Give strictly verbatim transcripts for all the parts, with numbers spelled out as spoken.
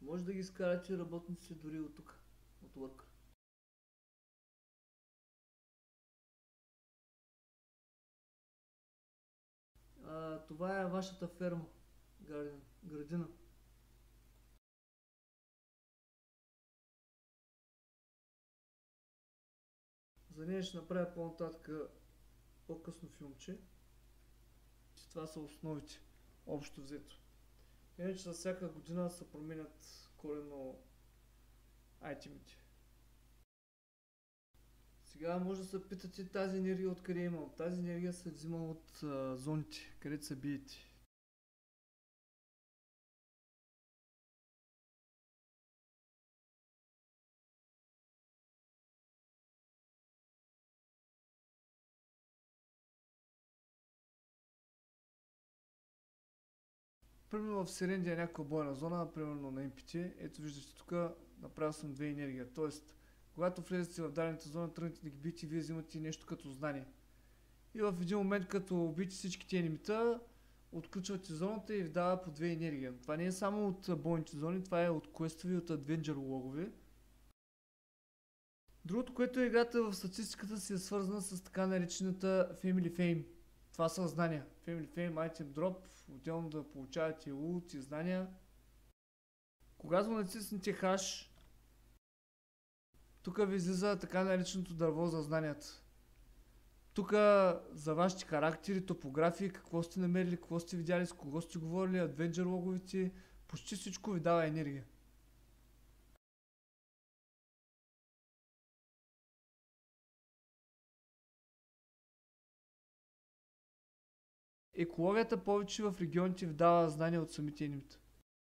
Може да ги изкарате работниците дори от тук, от лък. А, това е вашата ферма, градина. градина. За нея ще направя по-нататък по-късно филмче. Че това са основите, общо взето. Иначе за всяка година се променят коренно айтемите. Сега може да се питате тази енергия откъде е имам. Тази енергия се взима от а, зоните, където са биете. Примерно в Серендия е някаква бойна зона, примерно на М П Т. Ето виждате тук, направил съм две енергия. Тоест, когато влезете в дадената зона, тръгнете да ги биете, вие взимате нещо като знание. И в един момент, като убиете всичките енемита, отключвате зоната и ви дава по две енергия. Това не е само от бойните зони, това е от квестови, от адвенчър логове. Другото, което е играта в статистиката си е свързана с така наречената Family Fame. Това са знания. Family Fame, Item Drop, отделно да получавате лут и знания. Когато натиснете хаш, тук ви излиза така нареченото дърво за знанията. Тук за вашите характери, топографии, какво сте намерили, какво сте видяли, с кого сте говорили, адвенчър логовете, почти всичко ви дава енергия. Екологията повече в регионите ви дава знания от самите енемита.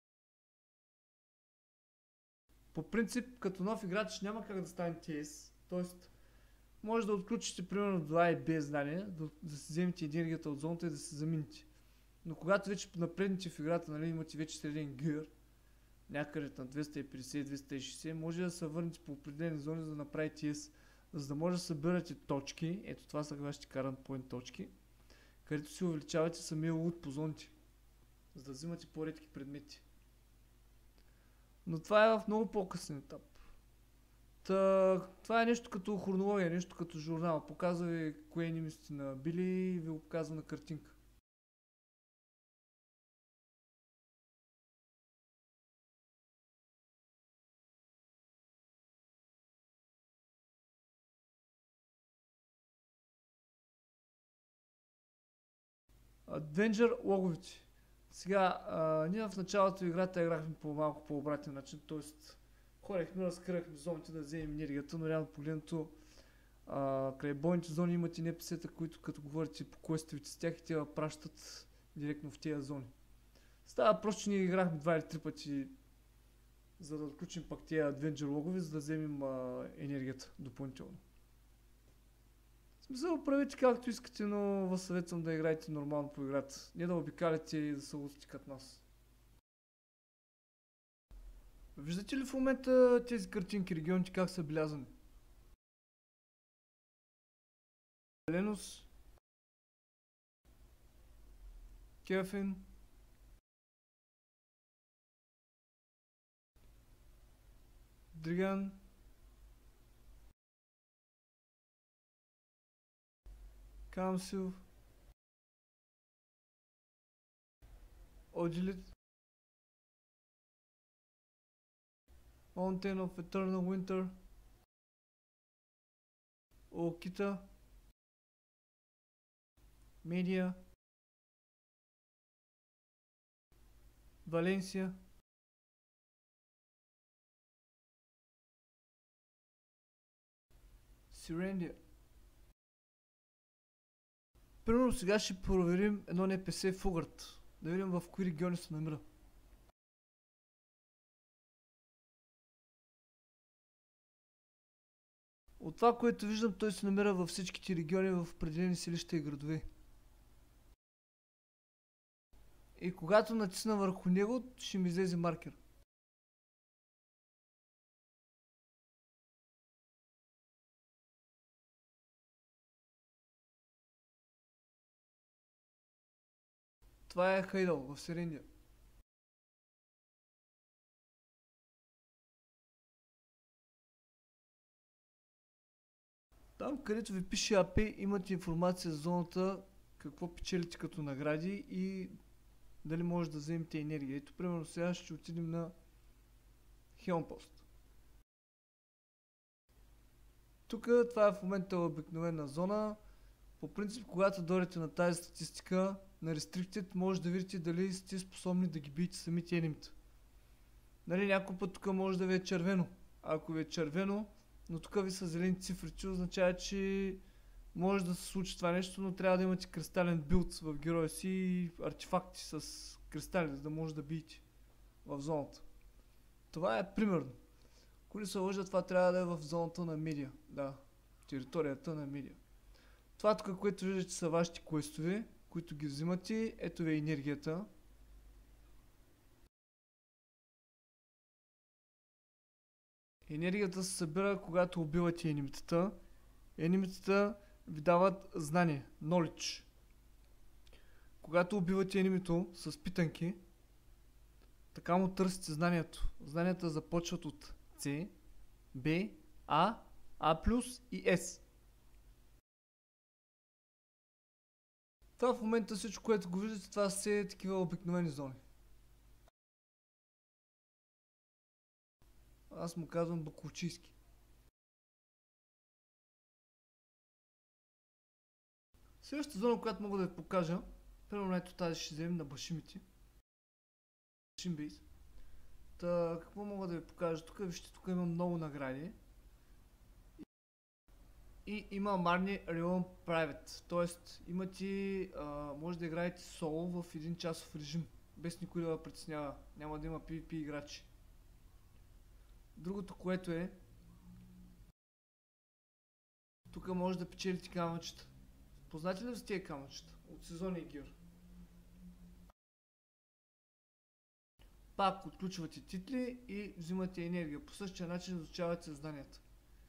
По принцип, като нов играч няма как да стане Т С, т.е. може да отключите примерно до А и Б знания, да, да си вземете енергията от зоната и да се замините. Но когато вече напреднете в играта, нали, имате вече среден гир, някъде на двеста и петдесет до двеста и шейсет, може да се върнете по определени зони, за да направите Т С, за да може да събирате точки. Ето това са вашите current point точки, където си увеличавате самия лут по зоните, за да взимате по-редки предмети. Но това е в много по-късен етап. Та, това е нещо като хронология, нещо като журнал. Показва ви кое енеми сте набили и ви го показва на картинка. Adventure логовете. Сега, а, ние в началото играта играхме по малко по обратен начин, т.е. ходехме, разкръхме зоните да вземем енергията, но реално погледнато а, край бойните зони имате Н П С-та, които като говорите по квестовете с тях и те я пращат директно в тези зони. Става просто, че ние играхме два или три пъти, за да отключим пак тези адвенчър логове, за да вземем а, енергията допълнително. В смисъл, правите както искате, но вас съветвам да играете нормално по играта. Не да обикаляте и да се лутите като нас. Виждате ли в момента тези картинки, регионите как са белязани? Ленос, Кефин, Дриган, Камсил, Оджилит, Mountain of Eternal Winter, Окита, Медиа, Валенсия, Сирендия. Примерно сега ще проверим едно Н П С Фугърт. Да видим в кои региони се намира. От това, което виждам, той се намира във всичките региони в определени селища и градове. И когато натисна върху него, ще ми излезе маркер. Това е Хайдъл в Сирендия. Там, където ви пише ей пи ай, имате информация за зоната, какво печелите като награди и дали може да вземете енергия. Ето, примерно сега ще отидем на Хелмпост. Тук това е в момента обикновена зона. По принцип, когато дойдете на тази статистика на Restricted, може да видите дали сте способни да ги биете самите енимите. Нали, някой път тук може да ви е червено. А ако ви е червено, но тук ви са зелени цифрите, означава, че може да се случи това нещо, но трябва да имате кристален билд в героя си и артефакти с кристали, за да може да биете в зоната. Това е примерно. Ако не се лъжа, това трябва да е в зоната на медиа. Да, територията на медиа. Това тук, което виждате, са вашите квестове, които ги взимате. Ето ви е енергията. Енергията се събира, когато убивате енимитата. Енимитата ви дават знание, knowledge. Когато убивате енимито с питанки, така му търсите знанието. Знанията започват от C, B, A, A+, и S. Това в момента всичко, което го виждате, това са все такива обикновени зони. Аз му казвам Буковчийски. Следващата зона, която мога да ви покажа, примерно ето тази ще вземем на Башимите. Башимбейс. Та, какво мога да ви покажа тук? Вижте, тук има много награди. И има Marnie Realm Private. Тоест, имате, а, може да играете соло в един часов режим. Без никой да ви притеснява. Няма да има PvP играчи. Другото, което е, тук може да печелите камъчета. Познати ли са тия камъчета? От сезонния гир. Пак отключвате титли и взимате енергия. По същия начин изучавате създанията.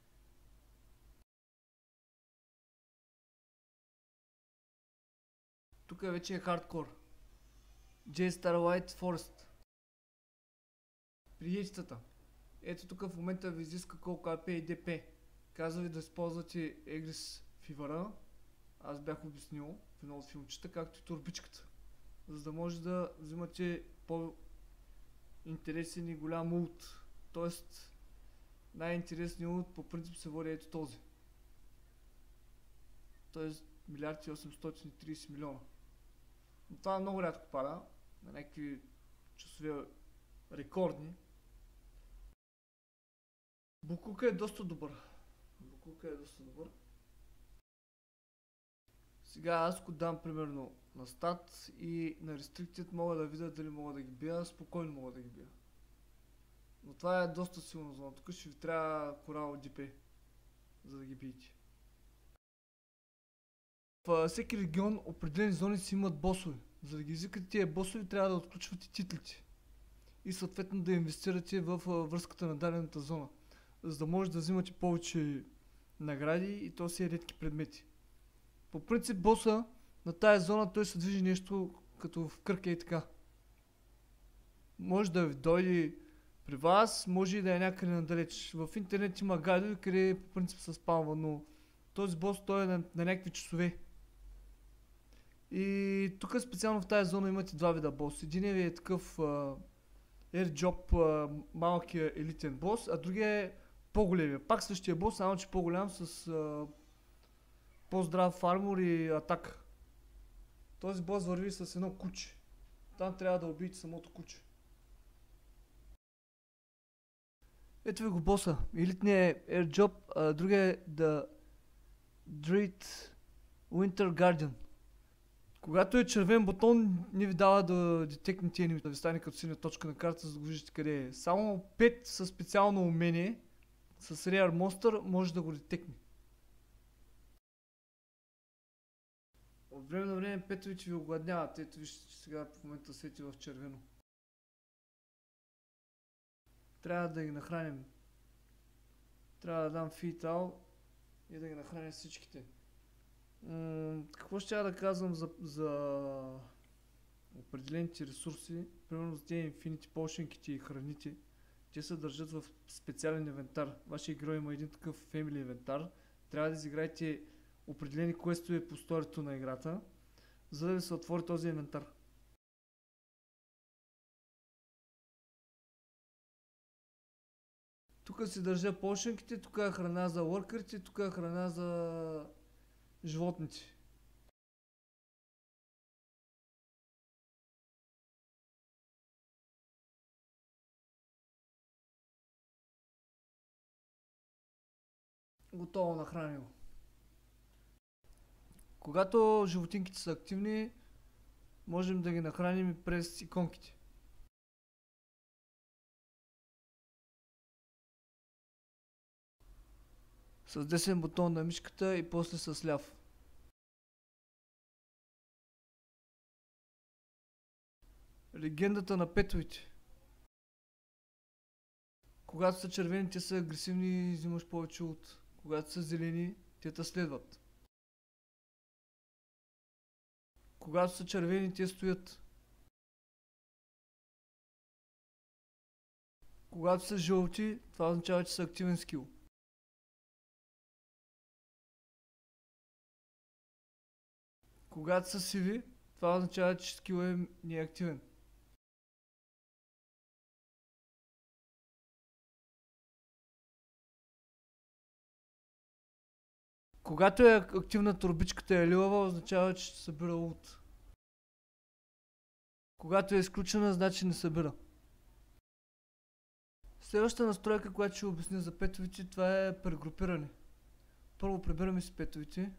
Тук вече е хардкор. J Starlight Forest. Приятелата. Ето тук в момента ви изиска колко ей пи и ди пи. Казва ви да използвате Егрис Фивъра. Аз бях обяснил в едно от филмчета, както и турбичката. За да може да взимате по-интересен и голям улт. Тоест, най-интересният улт по принцип се води ето този. Тоест, милиард и осемстотин и тридесет милиона. Но това много рядко пада. На някакви часове рекордни. Букука е доста добър. Букука е доста добър. Сега аз ако дам примерно на стат и на Restricted, мога да видя дали мога да ги бия, спокойно мога да ги бия. Но това е доста силна зона. Тук ще ви трябва корал ди пи, за да ги биете. В всеки регион определени зони си имат босове. За да ги извикате тия босове, трябва да отключвате титлите. И съответно да инвестирате в връзката на дадената зона. За да може да взимате повече награди и то си е редки предмети. По принцип боса на тая зона той се движи нещо като в кръг и така. Може да ви дойде при вас, може и да е някъде надалеч. В интернет има гайдове, къде по принцип се спалва, но този бос той е на, на някакви часове. И тук специално в тази зона имате два вида бос. Един е такъв uh, Airjob, uh, малкия елитен бос, а другия е по-големия. Пак същия бос, само че по-голям с uh, по-здрав армор и атака. Този бос върви с едно куче. Там трябва да убиете самото куче. Ето ви го боса. Елитният е Airjob, а другия е The Dread Winter Guardian. Когато е червен бутон, не ви дава да детекнете енемите, да ви стане като синя точка на карта, за да го виждате къде е. Само пет със специално умение, с Rare Monster, може да го детекне. От време на време петовите ви огладняват. Ето вижте, че сега в момента свети в червено. Трябва да ги нахраним. Трябва да дам фитал и да ги нахраним всичките. М- какво ще я да казвам за, за определените ресурси? Примерно за тези Infinity Potionките и храните. Те се държат в специален инвентар. Вашия герой има един такъв Family инвентар. Трябва да изиграете определени квестове по сторито на играта, за да ви се отвори този инвентар. Тук си държа пошенките, тук е храна за лъркърите, тук е храна за животните. Готово, нахрани го. Когато животинките са активни, можем да ги нахраним и през иконките. С десен бутон на мишката и после с ляв. Легендата на петовете. Когато са червени, те са агресивни и взимаш повече лут. Когато са зелени, те те следват. Когато са червени, те стоят. Когато са жълти, това означава, че са активен скил. Когато са сиви, това означава, че скил е неактивен. Когато е активна турбичката е лилава, означава, че ще събира лут. Когато е изключена, значи не събира. Следващата настройка, която ще обясня за петовите, това е прегрупиране. Първо прибираме си петовите.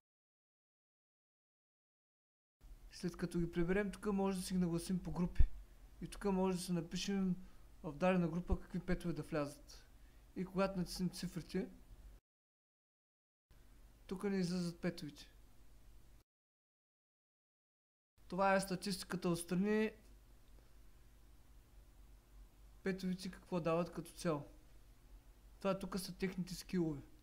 След като ги приберем, тук може да си ги нагласим по групи. И тук може да се напишем в дадена група какви петове да влязат. И когато натиснем цифрите, тук ни излизат петовите. Това е статистиката отстрани. Петовици какво дават като цяло. Това тук са техните скилове.